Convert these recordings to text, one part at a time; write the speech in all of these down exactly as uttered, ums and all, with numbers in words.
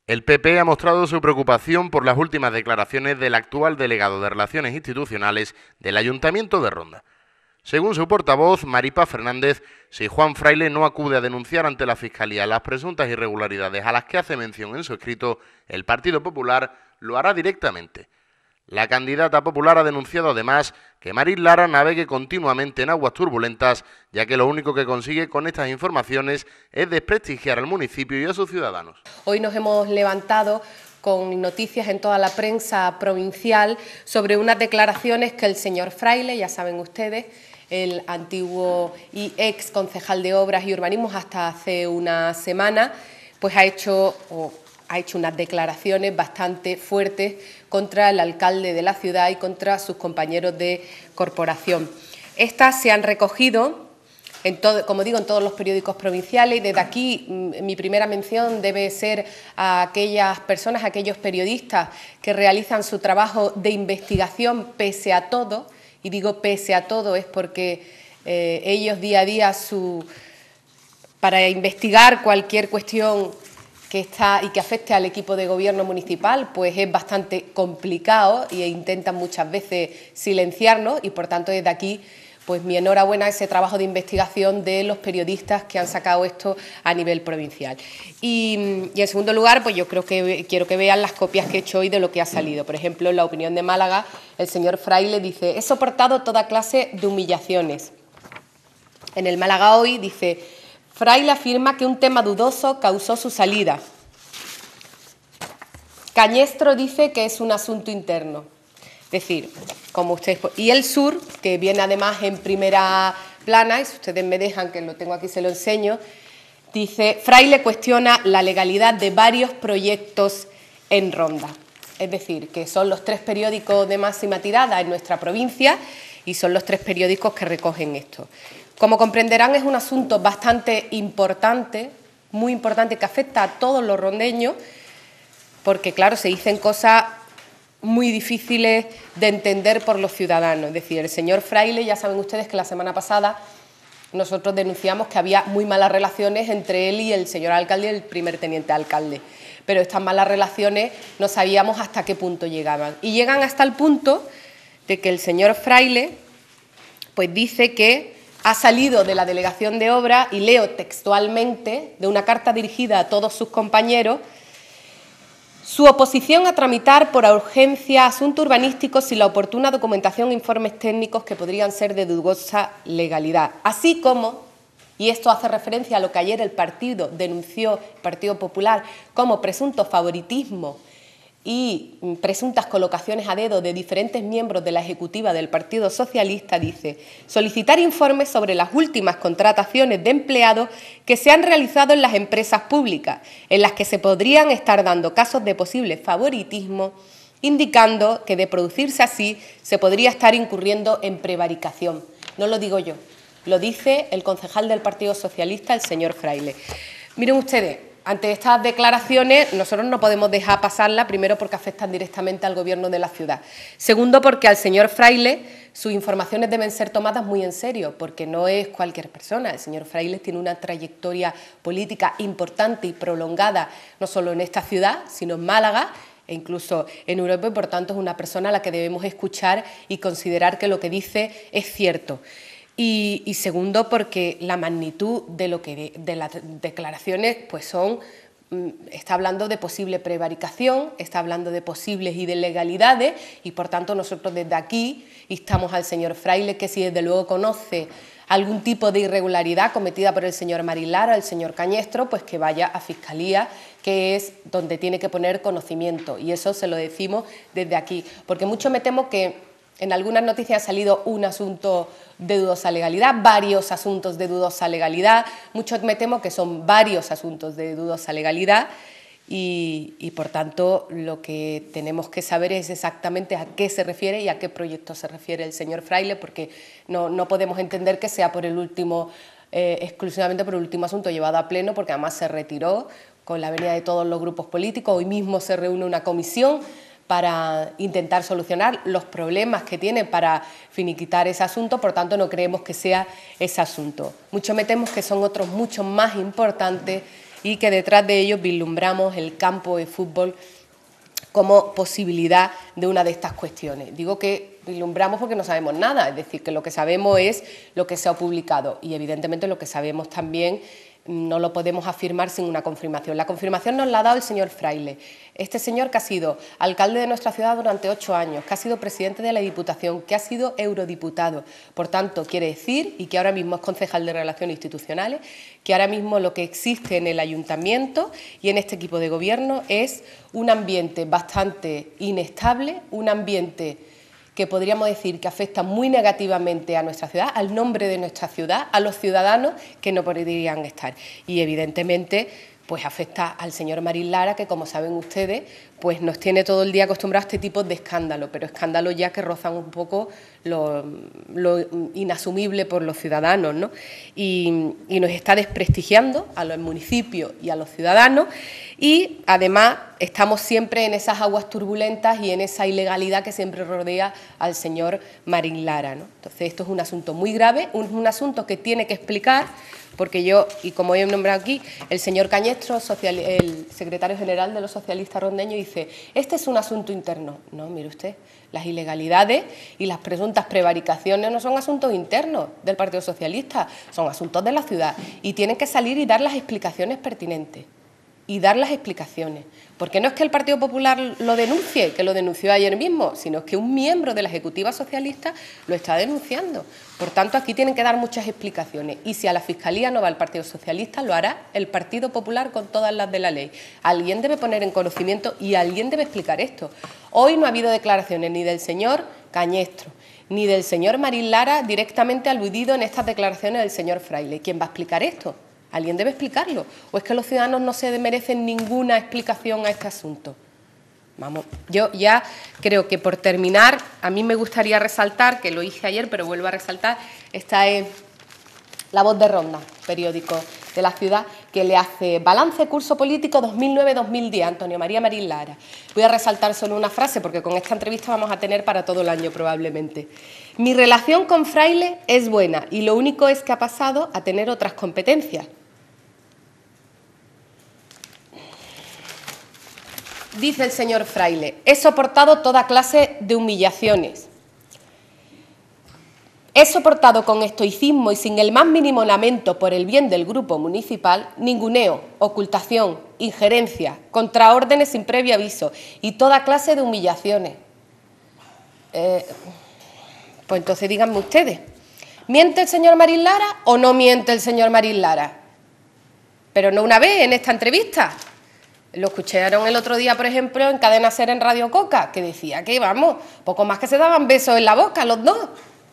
El P P ha mostrado su preocupación por las últimas declaraciones del actual delegado de Relaciones Institucionales del Ayuntamiento de Ronda. Según su portavoz, Maripaz Fernández, si Juan Fraile no acude a denunciar ante la Fiscalía las presuntas irregularidades a las que hace mención en su escrito, el Partido Popular lo hará directamente. La candidata popular ha denunciado además que Maris Lara navegue continuamente en aguas turbulentas, ya que lo único que consigue con estas informaciones es desprestigiar al municipio y a sus ciudadanos. Hoy nos hemos levantado con noticias en toda la prensa provincial sobre unas declaraciones que el señor Fraile, ya saben ustedes, el antiguo y ex concejal de Obras y Urbanismo hasta hace una semana, pues ha hecho... Oh, ha hecho unas declaraciones bastante fuertes contra el alcalde de la ciudad y contra sus compañeros de corporación. Estas se han recogido, en todo, como digo, en todos los periódicos provinciales, y desde aquí mi primera mención debe ser a aquellas personas, a aquellos periodistas que realizan su trabajo de investigación pese a todo, y digo pese a todo es porque eh, ellos día a día su, para investigar cualquier cuestión que está y que afecte al equipo de gobierno municipal, pues es bastante complicado e intentan muchas veces silenciarnos y, por tanto, desde aquí, pues mi enhorabuena a ese trabajo de investigación de los periodistas que han sacado esto a nivel provincial. Y, y en segundo lugar, pues yo creo que quiero que vean las copias que he hecho hoy de lo que ha salido. Por ejemplo, en La Opinión de Málaga, el señor Fraile dice: he soportado toda clase de humillaciones. En el Málaga Hoy dice: Fraile afirma que un tema dudoso causó su salida. Cañestro dice que es un asunto interno. Es decir, como ustedes... Y El Sur, que viene además en primera plana, y si ustedes me dejan, que lo tengo aquí, se lo enseño, dice: Fraile cuestiona la legalidad de varios proyectos en Ronda. Es decir, que son los tres periódicos de máxima tirada en nuestra provincia y son los tres periódicos que recogen esto. Como comprenderán, es un asunto bastante importante, muy importante, que afecta a todos los rondeños, porque, claro, se dicen cosas muy difíciles de entender por los ciudadanos. Es decir, el señor Fraile, ya saben ustedes que la semana pasada nosotros denunciamos que había muy malas relaciones entre él y el señor alcalde y el primer teniente alcalde. Pero estas malas relaciones no sabíamos hasta qué punto llegaban. Y llegan hasta el punto de que el señor Fraile pues dice que ha salido de la delegación de obra, y leo textualmente de una carta dirigida a todos sus compañeros: su oposición a tramitar por urgencia asunto urbanístico sin la oportuna documentación e informes técnicos que podrían ser de dudosa legalidad, así como, y esto hace referencia a lo que ayer el partido denunció, el Partido Popular, como presunto favoritismo y presuntas colocaciones a dedo de diferentes miembros de la ejecutiva del Partido Socialista, dice: solicitar informes sobre las últimas contrataciones de empleados que se han realizado en las empresas públicas, en las que se podrían estar dando casos de posible favoritismo, indicando que, de producirse así, se podría estar incurriendo en prevaricación. No lo digo yo, lo dice el concejal del Partido Socialista, el señor Fraile. Miren ustedes, ante estas declaraciones nosotros no podemos dejar pasarla, primero porque afectan directamente al Gobierno de la ciudad, segundo porque al señor Fraile sus informaciones deben ser tomadas muy en serio, porque no es cualquier persona. El señor Fraile tiene una trayectoria política importante y prolongada, no solo en esta ciudad, sino en Málaga e incluso en Europa, y por tanto es una persona a la que debemos escuchar y considerar que lo que dice es cierto. Y, y segundo, porque la magnitud de lo que de, de las declaraciones pues son, está hablando de posible prevaricación, está hablando de posibles ilegalidades, y por tanto nosotros desde aquí instamos al señor Fraile que, si desde luego conoce algún tipo de irregularidad cometida por el señor Maris Lara, el señor Cañestro, pues que vaya a Fiscalía, que es donde tiene que poner conocimiento, y eso se lo decimos desde aquí, porque mucho me temo que en algunas noticias ha salido un asunto de dudosa legalidad, varios asuntos de dudosa legalidad. Muchos me temo que son varios asuntos de dudosa legalidad y, y, por tanto, lo que tenemos que saber es exactamente a qué se refiere y a qué proyecto se refiere el señor Fraile, porque no, no podemos entender que sea por el último, eh, exclusivamente por el último asunto llevado a pleno, porque además se retiró con la venida de todos los grupos políticos. Hoy mismo se reúne una comisión para intentar solucionar los problemas que tiene para finiquitar ese asunto, por tanto no creemos que sea ese asunto. Mucho me temo que son otros mucho más importantes y que detrás de ellos vislumbramos el campo de fútbol como posibilidad de una de estas cuestiones. Digo que vislumbramos porque no sabemos nada, es decir, que lo que sabemos es lo que se ha publicado y evidentemente lo que sabemos también no lo podemos afirmar sin una confirmación. La confirmación nos la ha dado el señor Fraile, este señor que ha sido alcalde de nuestra ciudad durante ocho años, que ha sido presidente de la Diputación, que ha sido eurodiputado. Por tanto, quiere decir, y que ahora mismo es concejal de Relaciones Institucionales, que ahora mismo lo que existe en el Ayuntamiento y en este equipo de gobierno es un ambiente bastante inestable, un ambiente que podríamos decir que afecta muy negativamente a nuestra ciudad, al nombre de nuestra ciudad, a los ciudadanos que no podrían estar. Y evidentemente pues afecta al señor Marín Lara, que como saben ustedes, pues nos tiene todo el día acostumbrados a este tipo de escándalos, pero escándalos ya que rozan un poco lo, lo inasumible por los ciudadanos, ¿no? Y, y nos está desprestigiando a los municipios y a los ciudadanos, y además estamos siempre en esas aguas turbulentas y en esa ilegalidad que siempre rodea al señor Marín Lara, ¿no? Entonces esto es un asunto muy grave, un, un asunto que tiene que explicar, porque yo, y como he nombrado aquí, el señor Cañestro, social, el secretario general de los socialistas rondeños, dice, este es un asunto interno. No, mire usted, las ilegalidades y las presuntas prevaricaciones no son asuntos internos del Partido Socialista, son asuntos de la ciudad y tienen que salir y dar las explicaciones pertinentes. Y dar las explicaciones, porque no es que el Partido Popular lo denuncie, que lo denunció ayer mismo, sino que un miembro de la Ejecutiva Socialista lo está denunciando. Por tanto, aquí tienen que dar muchas explicaciones, y si a la Fiscalía no va el Partido Socialista, lo hará el Partido Popular con todas las de la ley. Alguien debe poner en conocimiento y alguien debe explicar esto. Hoy no ha habido declaraciones ni del señor Cañestro, ni del señor Marín Lara directamente aludido en estas declaraciones del señor Fraile. ¿Quién va a explicar esto? Alguien debe explicarlo. ¿O es que los ciudadanos no se merecen ninguna explicación a este asunto? Vamos, yo ya creo que por terminar, a mí me gustaría resaltar, que lo hice ayer, pero vuelvo a resaltar, esta es La Voz de Ronda, periódico de la ciudad, que le hace balance curso político dos mil nueve dos mil diez, Antonio María Marín Lara. Voy a resaltar solo una frase, porque con esta entrevista vamos a tener para todo el año probablemente. Mi relación con Fraile es buena y lo único es que ha pasado a tener otras competencias. Dice el señor Fraile, he soportado toda clase de humillaciones. He soportado con estoicismo y sin el más mínimo lamento por el bien del grupo municipal ninguneo, ocultación, injerencia, contraórdenes sin previo aviso y toda clase de humillaciones. Eh, pues entonces díganme ustedes, ¿miente el señor Marín Lara o no miente el señor Marín Lara? Pero no una vez en esta entrevista. Lo escucharon el otro día, por ejemplo, en Cadena Ser en Radio Coca, que decía que, vamos, poco más que se daban besos en la boca los dos.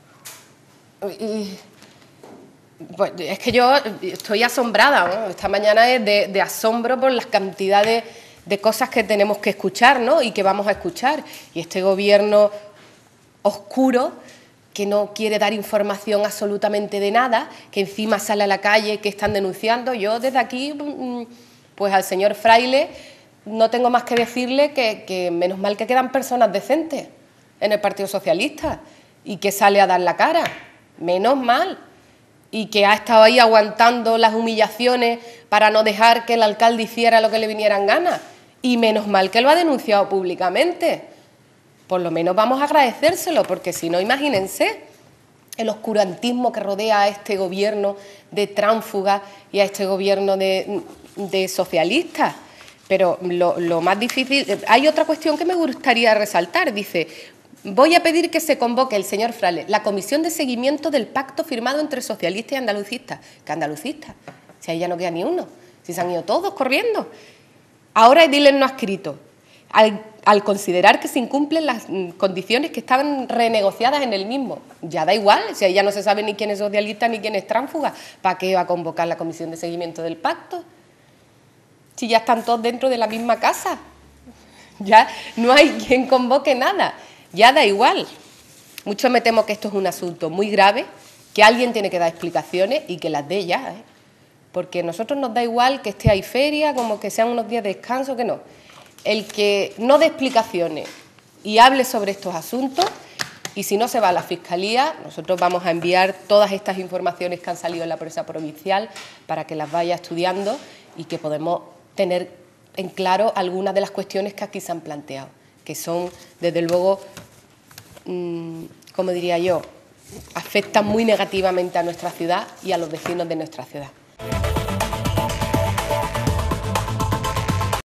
Y, pues, es que yo estoy asombrada, ¿no? Esta mañana es de, de asombro por las cantidades de cosas que tenemos que escuchar, ¿no? Y que vamos a escuchar. Y este gobierno oscuro, que no quiere dar información absolutamente de nada, que encima sale a la calle, que están denunciando. Yo desde aquí, pues al señor Fraile, no tengo más que decirle que, que menos mal que quedan personas decentes en el Partido Socialista y que sale a dar la cara. Menos mal, y que ha estado ahí aguantando las humillaciones para no dejar que el alcalde hiciera lo que le vinieran ganas, y menos mal que lo ha denunciado públicamente. Por lo menos vamos a agradecérselo, porque si no, imagínense el oscurantismo que rodea a este gobierno de tránsfugas y a este gobierno de, de socialistas. Pero lo, lo más difícil... Hay otra cuestión que me gustaría resaltar, dice... Voy a pedir que se convoque el señor Fraile, la comisión de seguimiento del pacto firmado entre socialistas y andalucistas. ¿Qué andalucistas? Si ahí ya no queda ni uno, si se han ido todos corriendo. Ahora Ediles no ha escrito. Al, al considerar que se incumplen las condiciones que estaban renegociadas en el mismo, ya da igual, si ahí ya no se sabe ni quién es socialista ni quién es tránsfuga, ¿para qué va a convocar la comisión de seguimiento del pacto? Si ya están todos dentro de la misma casa, ya no hay quien convoque nada. Ya da igual. Mucho me temo que esto es un asunto muy grave, que alguien tiene que dar explicaciones y que las dé ya, ¿eh? Porque a nosotros nos da igual que esté ahí feria, como que sean unos días de descanso, que no. El que no dé explicaciones y hable sobre estos asuntos, y si no se va a la Fiscalía, nosotros vamos a enviar todas estas informaciones que han salido en la prensa provincial para que las vaya estudiando y que podemos tener en claro algunas de las cuestiones que aquí se han planteado, que son, desde luego, mmm, como diría yo, afectan muy negativamente a nuestra ciudad y a los vecinos de nuestra ciudad.